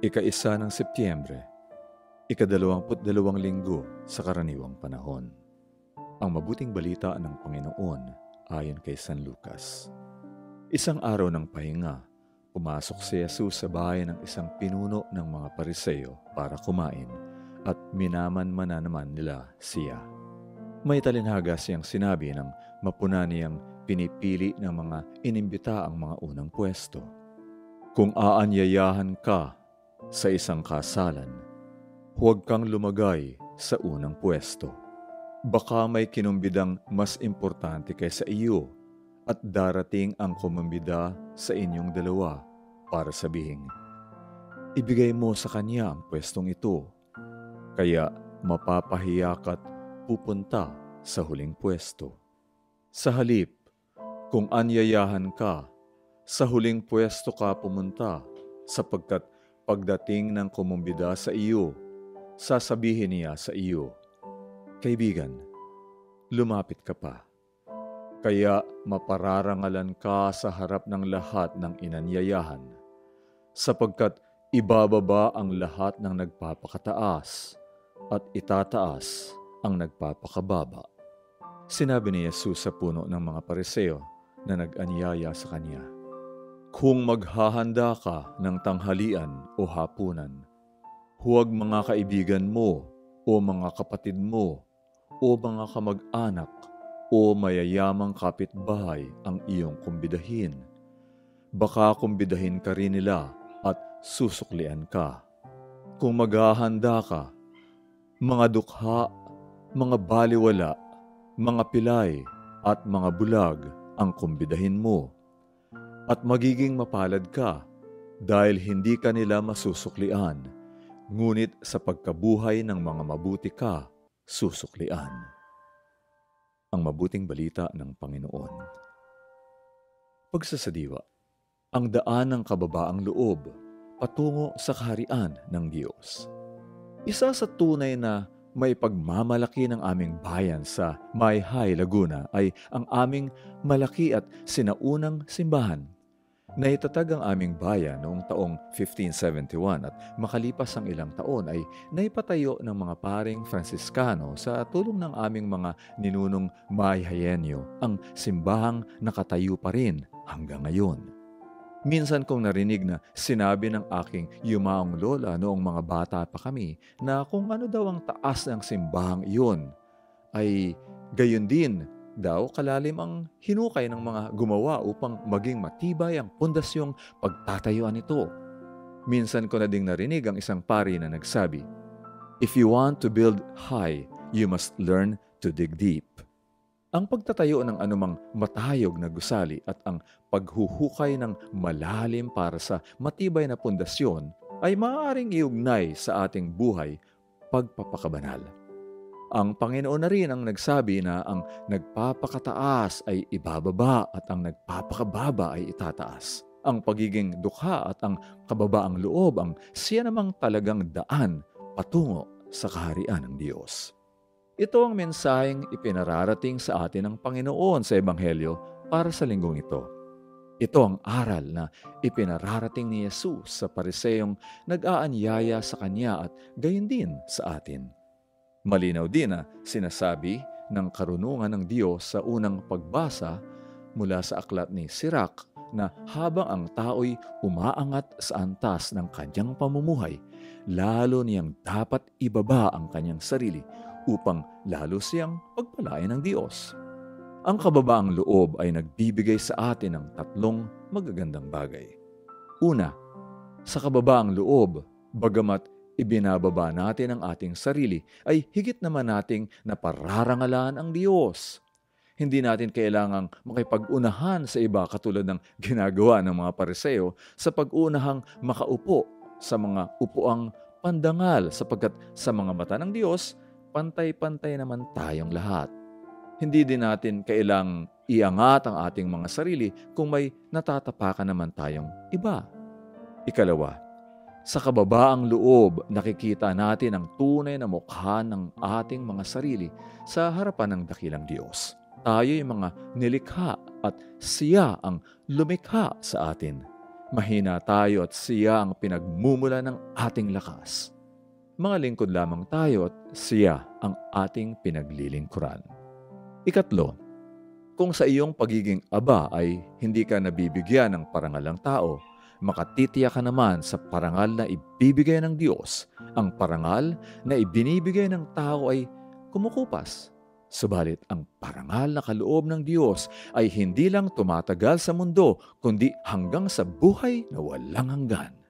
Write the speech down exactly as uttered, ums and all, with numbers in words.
Ika-isa ng Setyembre, ikadalawamput dalawang linggo sa karaniwang panahon. Ang mabuting balita ng Panginoon ayon kay San Lucas. Isang araw ng pahinga, pumasok si Jesus sa bahay ng isang pinuno ng mga Pariseo para kumain at minaman-mana naman nila siya. May talinhaga siyang sinabi ng mapuna niyang pinipili ng mga inimbita ang mga unang pwesto. Kung aanyayahan ka sa isang kasalan, huwag kang lumagay sa unang pwesto. Baka may kinumbidang mas importante kaysa iyo at darating ang kumumbida sa inyong dalawa para sabihin, ibigay mo sa kanya ang pwestong ito. Kaya mapapahiya ka't pupunta sa huling pwesto. Sa halip, kung anyayahan ka, sa huling pwesto ka pumunta, sapagkat pagdating ng kumumbida sa iyo, sasabihin niya sa iyo, kaibigan, lumapit ka pa. Kaya mapararangalan ka sa harap ng lahat ng inanyayahan, sapagkat ibababa ang lahat ng nagpapakataas at itataas ang nagpapakababa. Sinabi ni Jesus sa puno ng mga Pariseo na nag-anyaya sa kanya, kung maghahanda ka ng tanghalian o hapunan, huwag mga kaibigan mo o mga kapatid mo o mga kamag-anak o mayayamang kapitbahay ang iyong kumbidahin. Baka kumbidahin ka rin nila at susuklian ka. Kung maghahanda ka, mga dukha, mga baliwala, mga pilay at mga bulag ang kumbidahin mo. At magiging mapalad ka dahil hindi ka nila masusuklian, ngunit sa pagkabuhay ng mga mabuti ka, susuklian. Ang mabuting balita ng Panginoon. Pagsasadiwa, ang daan ng kababaang loob patungo sa kaharian ng Diyos. Isa sa tunay na may pagmamalaki ng aming bayan sa Mayhay, Laguna ay ang aming malaki at sinaunang simbahan. Naitatag ang aming bayan noong taong fifteen seventy-one at makalipas ang ilang taon ay naipatayo ng mga paring Fransiskano sa tulong ng aming mga ninunong Mayhayenyo ang simbahang nakatayo pa rin hanggang ngayon. Minsan kong narinig na sinabi ng aking yumaong lola noong mga bata pa kami na kung ano daw ang taas ng simbahang iyon ay gayon din daw kalalim ang hinukay ng mga gumawa upang maging matibay ang pundasyong pagtatayuan nito. Minsan ko na ding narinig ang isang pari na nagsabi, if you want to build high, you must learn to dig deep. Ang pagtatayo ng anumang matayog na gusali at ang paghuhukay ng malalim para sa matibay na pundasyon ay maaaring iugnay sa ating buhay pagpapakabanal. Ang Panginoon na rin ang nagsabi na ang nagpapakataas ay ibababa at ang nagpapakababa ay itataas. Ang pagiging dukha at ang kababaang loob ang siya namang talagang daan patungo sa kaharian ng Diyos. Ito ang mensaheng ipinararating sa atin ng Panginoon sa Ebanghelyo para sa linggong ito. Ito ang aral na ipinararating ni Jesus sa Pariseyong nag-aanyaya sa Kanya at gayon din sa atin. Malinaw din na sinasabi ng karunungan ng Diyos sa unang pagbasa mula sa aklat ni Sirach na habang ang tao'y umaangat sa antas ng kanyang pamumuhay, lalo niyang dapat ibaba ang kanyang sarili upang lalo siyang pagpalain ng Diyos. Ang kababaang loob ay nagbibigay sa atin ng tatlong magagandang bagay. Una, sa kababaang loob, bagamat ibinababa natin ang ating sarili, ay higit naman nating napararangalan ang Diyos. Hindi natin kailangang makipag-unahan sa iba katulad ng ginagawa ng mga Pariseo sa pag-unahang makaupo sa mga upuang pandangal sapagkat sa mga mata ng Diyos, pantay-pantay naman tayong lahat. Hindi din natin kailangang iangat ang ating mga sarili kung may natatapakan naman tayong iba. Ikalawa, sa kababaang loob, nakikita natin ang tunay na mukha ng ating mga sarili sa harapan ng dakilang Diyos. Tayo'y mga nilikha at siya ang lumikha sa atin. Mahina tayo at siya ang pinagmumula ng ating lakas. Mga lingkod lamang tayo at siya ang ating pinaglilingkuran. Ikatlo, kung sa iyong pagiging aba ay hindi ka nabibigyan ng parangal ng tao, makatitiyak ka naman sa parangal na ibibigay ng Diyos. Ang parangal na ibinibigay ng tao ay kumukupas. Subalit ang parangal na kaloob ng Diyos ay hindi lang tumatagal sa mundo, kundi hanggang sa buhay na walang hanggan.